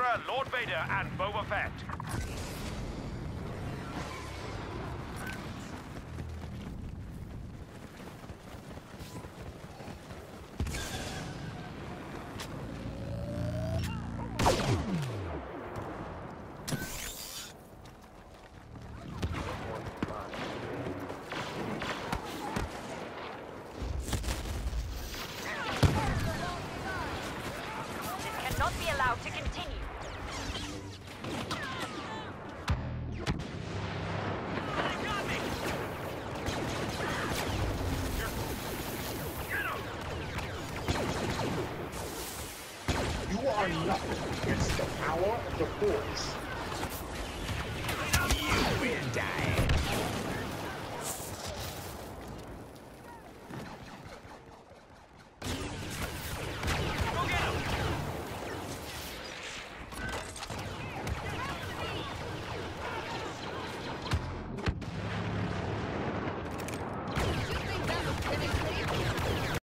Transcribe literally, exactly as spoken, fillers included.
Emperor, Lord Vader, and Boba Fett. Not be allowed to continue. You are nothing against the power of the Force. You will die.